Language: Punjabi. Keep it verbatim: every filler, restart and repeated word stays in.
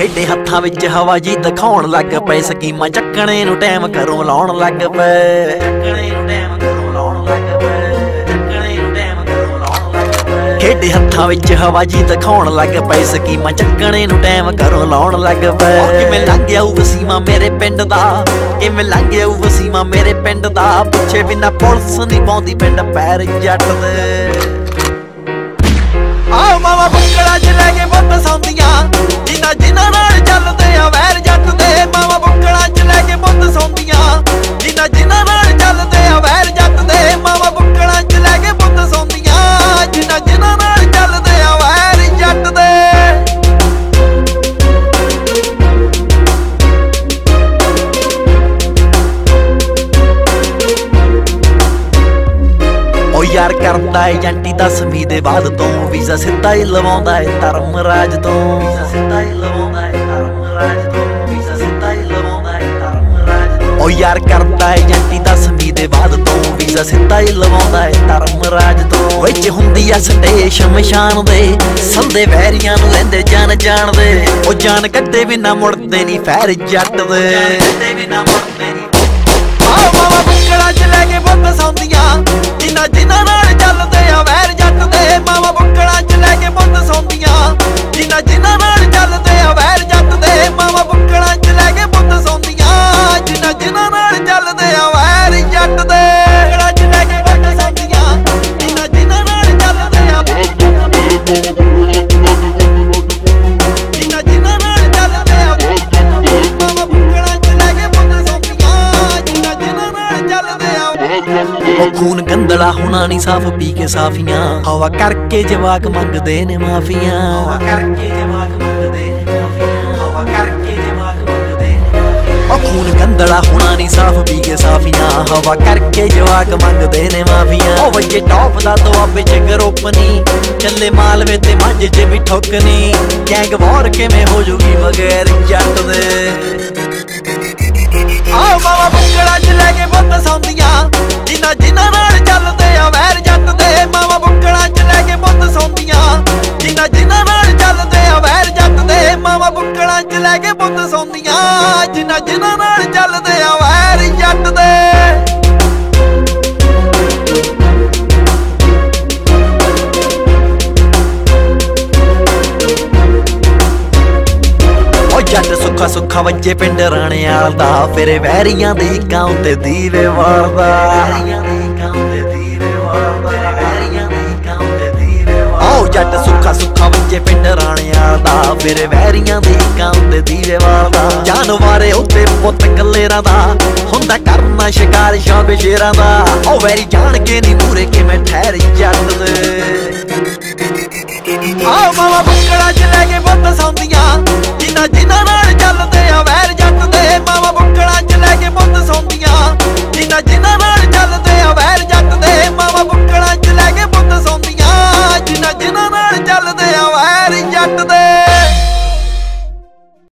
ਖੇਡੇ ਹੱਥਾਂ ਵਿੱਚ ਹਵਾ ਜੀ ਦਿਖਾਉਣ ਲੱਗ ਪਏ, ਸਕੀਮਾਂ ਚੱਕਣੇ ਨੂੰ ਟਾਈਮ ਘਰੋਂ ਲਾਉਣ ਲੱਗ ਪਏ, ਚੱਕਣੇ ਨੂੰ ਟਾਈਮ ਘਰੋਂ ਲਾਉਣ ਲੱਗ ਪਏ, ਚੱਕਣੇ ਨੂੰ ਟਾਈਮ ਘਰੋਂ ਲਾਉਣ ਲੱਗ ਪਏ। ਖੇਡੇ ਹੱਥਾਂ ਵਿੱਚ ਹਵਾ ਜੀ ਦਿਖਾਉਣ ਲੱਗ ਪਏ, ਸਕੀਮਾਂ ਚੱਕਣੇ ਨੂੰ ਟਾਈਮ ਘਰੋਂ ਲਾਉਣ ਲੱਗ ਪਏ। ਕਿਵੇਂ ਲੰਘਿਆ ਉਹ ਵਸੀਮਾ ਮੇਰੇ ਪਿੰਡ ਦਾ, ਕਿਵੇਂ ਲੰਘਿਆ ਉਹ ਵਸੀਮਾ ਮੇਰੇ ਪਿੰਡ ਦਾ, ਪੁੱਛੇ ਬਿਨਾ ਪੁਲਿਸ ਨਹੀਂ ਪਾਉਂਦੀ ਪਿੰਡ ਪੈਰ ਜੱਟ ਦੇ। ਆ ਮਾਵਾ ਬੁੱਕੜਾ ਚ ਲੈ ਕੇ ਪੁੱਤ ਸੌਂਦੀਆਂ, ਜਿਨ੍ਹਾਂ ਜਿਨ੍ਹਾਂ ਨਾਲ ਚੱਲਦੇ ਆ ਵੈਰ ਜੱਟ ਦੇ। ਮਾਵਾ ਬੁੱਕੜਾ ਚ ਲੈ ਕੇ ਪੁੱਤ ਸੌਂਦੀਆਂ, ਜਿਨ੍ਹਾਂ ਜਿਨ੍ਹਾਂ ਨਾਲ ਚੱਲਦੇ ਆ ਵੈਰ ਜੱਟ ਦੇ। ਮਾਵਾ ਬੁੱਕੜਾ ਚ ਲੈ ਕੇ ਪੁੱਤ ਸੌਂਦੀਆਂ, ਜਿਨ੍ਹਾਂ ਜਿਨ੍ਹਾਂ ਨਾਲ ਚੱਲਦੇ ਆ ਵੈਰ ਜੱਟ ਦੇ। ਯਾਰ ਕਰਦਾ ਏ ਜੰਟੀ ਦਸਵੀਂ ਦੇ ਬਾਅਦ ਤੋਂ, ਵੀਜ਼ਾ ਸਿੱਧਾ ਹੀ ਲਵਾਉਂਦਾ ਏ ਧਰਮਰਾਜ ਤੋਂ, ਵੀਜ਼ਾ ਸਿੱਧਾ ਹੀ ਲਵਾਉਂਦਾ ਏ ਧਰਮਰਾਜ ਤੋਂ, ਵੀਜ਼ਾ ਸਿੱਧਾ ਹੀ ਲਵਾਉਂਦਾ ਏ ਧਰਮਰਾਜ ਤੋਂ। ਓ ਯਾਰ ਕਰਦਾ ਏ ਜੰਟੀ ਦਸਵੀਂ ਦੇ ਬਾਅਦ ਤੋਂ, ਵੀਜ਼ਾ ਸਿੱਧਾ ਹੀ ਲਵਾਉਂਦਾ ਏ ਧਰਮਰਾਜ ਤੋਂ। ਵਿੱਚ ਹੁੰਦੀ ਆ ਸਟੇਸ਼ਨ ਮਸ਼ਾਨ ਦੇ, ਸੰਦੇ ਵੈਰੀਆਂ ਨੂੰ ਲੈਂਦੇ ਜਾਨ ਜਾਣਦੇ। ਉਹ ਜਾਨ ਕੱਢੇ ਬਿਨਾ ਮੁੜਦੇ ਨੀ ਫੈਰ ਜੱਟ ਦੇ, ਕੱਢੇ ਬਿਨਾ ਮੁੜਦੇ ਨੀ। ਆਹ ਮਾਵਾ ਬੁੱਕੜਾ ਚ ਲੈ ਕੇ ਪੁੱਤ ਸੌਂਦੀਆਂ, ਜਿਨ੍ਹਾਂ ਜਿਨ੍ਹਾਂ ਨਾਲ ਚੱਲਦੇ ਆ ਵੈਰ ਜੱਟ ਦੇ। ਮਾਵਾ ਬੁੱਕੜਾ ਚ ਲੈ ਕੇ ਪੁੱਤ ਸੌਂਦੀਆਂ, ਜਿਨ੍ਹਾਂ ਜਿਨ੍ਹਾਂ ਨਾਲ ਚੱਲਦੇ ਆ ਵੈਰ ਜੱਟ ਦੇ। ਮਾਵਾ ਬੁੱਕੜਾ ਚ ਲੈ ਕੇ ਪੁੱਤ ਸੌਂਦੀਆਂ, ਜਿਨ੍ਹਾਂ ਜਿਨ੍ਹਾਂ ਨਾਲ ਚੱਲਦੇ ਆ ਵੈਰ ਜੱਟ ਦੇ। ਬੁੱਕੜਾ ਚ ਲੈ ਕੇ ਪੁੱਤ ਸੌਂਦੀਆਂ, ਜਿਨ੍ਹਾਂ ਜਿਨ੍ਹਾਂ ਨਾਲ ਚੱਲਦੇ ਆ, ਜਿਨ੍ਹਾਂ ਜਿਨ੍ਹਾਂ ਨਾਲ ਚੱਲਦੇ ਆ। ਮਾਵਾ ਬੁੱਕੜਾ ਚ ਲੈ ਕੇ ਪੁੱਤ ਸੌਂਦੀਆਂ, ਜਿਨ੍ਹਾਂ ਜਿਨ੍ਹਾਂ ਨਾਲ ਚੱਲਦੇ ਆ। ਉਹ ਖੂਨ ਗੰਦਲਾ ਹੋਣਾ ਨੀ ਸਾਫ ਪੀ ਕੇ ਸਾਫੀਆਂ, ਹਵਾ ਕਰਕੇ ਜਵਾਕ ਮੰਗਦੇ ਨੇ ਮਾਫੀਆਂ, ਹਵਾ ਕਰਕੇ ਜਵਾਕ ਮੰਗਦੇ ਨੇ ਮਾਫੀਆਂ, ਹਵਾ ਕਰਕੇ ਜਵਾਕ ਮੰਗਦੇ ਨੇ ਮਾਫੀਆਂ। ਉਹ ਖੂਨ ਗੰਦਲਾ ਹੋਣਾ ਨੀ ਸਾਫ ਪੀ ਕੇ ਸਾਫੀਆਂ, ਹਵਾ ਕਰਕੇ ਜਵਾਕ ਮੰਗਦੇ ਨੇ ਮਾਫੀਆਂ। ਉਹ ਵੱਜੇ ਟੌਪ ਦਾ ਦੁਆਬੇ ਚ ਗਰੁੱਪ ਨੀ, ਚੱਲੇ ਮਾਲਵੇ ਤੇ ਮਾਝੇ ਚ ਵੀ ਠੁੱਕ ਨੀ। ਗੈਂਗ ਵਾਰ ਕਿਵੇਂ ਹੋ ਜੂਗੀ ਬਗੈਰ ਜੱਟ ਦੇ। ਆਹ ਮਾਵਾ ਬੁੱਕੜਾ ਚ ਲੈ ਕੇ ਪੁੱਤ ਸੌਂਦੀਆਂ, ਜਿਨ੍ਹਾਂ ਜਿਨ੍ਹਾਂ ਨਾਲ ਚੱਲਦੇ ਆ ਵੈਰ ਜੱਟ ਦੇ। ਮਾਵਾ ਬੁੱਕੜਾ ਚ ਲੈ ਕੇ ਪੁੱਤ ਸੌਂਦੀਆਂ, ਜਿਨ੍ਹਾਂ ਜਿਨ੍ਹਾਂ ਨਾਲ ਚੱਲਦੇ ਆ ਵੈਰ ਜੱਟ ਦੇ। ਮਾਵਾ ਬੁੱਕੜਾ ਚ ਲੈ ਕੇ ਪੁੱਤ ਸੌਂਦੀਆਂ, ਜਿਨ੍ਹਾਂ ਜਿਨ੍ਹਾਂ ਨਾਲ ਚੱਲਦੇ ਆ ਵੈਰ ਜੱਟ ਦੇ। ਜੱਟ ਸੁੱਖਾ ਸੁੱਖਾ ਵੱਜੇ ਪਿੰਡ ਰਾਣੇਆਲ ਦਾ, ਫਿਰ ਵੈਰੀਆਂ ਦੇ ਕਾਂ ਤੇ ਦੀਵੇ ਵਾਲਦਾ, ਵੈਰੀਆਂ ਦੇ ਕਾਂ ਤੇ ਦੀਵੇ ਵਾਲਦਾ, ਵੈਰੀਆਂ ਦੇ ਕਾਂ ਤੇ ਦੀਵੇ ਵਾਲਦਾ। ਆਓ ਜੱਟ ਸੁੱਖਾ ਸੁੱਖਾ ਵੱਜੇ ਪਿੰਡ ਰਾਣੇਆਲ ਦਾ, ਫਿਰ ਵੈਰੀਆਂ ਦੇ ਕਾਂ ਤੇ ਦੀਵੇ ਵਾਲਦਾ। ਜਾਨਵਾਰੇ ਉੱਤੇ ਪੁੱਤ ਕਲੇਰਾਂ ਦਾ, ਹੁੰਦਾ ਕਰਨਾ ਸ਼ਿਕਾਰ ਸ਼ੌਕ ਸ਼ੇਰਾਂ ਦਾ। ਉਹ ਵੈਰੀ ਜਾਣ ਕੇ ਨੀ ਮੂਰੇ ਕਿਵੇਂ ਠਹਿਰ ਜੱਟ ਦੇ। ਆਹ ਮਾਵਾ ਬੁੱਕੜਾ ਚ ਲੈ ਕੇ ਪੁੱਤ ਸੌਂਦੀਆਂ, ਜਿਨ੍ਹਾਂ ਜਿਨ੍ਹਾਂ ਨਾਲ ਚੱਲਦੇ ਆ ਵੈਰ ਜੱਟ ਦੇ। ਮਾਵਾ ਬੁੱਕੜਾ ਚ ਲੈ ਕੇ ਪੁੱਤ ਸੌਂਦੀਆਂ, ਜਿਨ੍ਹਾਂ ਜਿਨ੍ਹਾਂ ਨਾਲ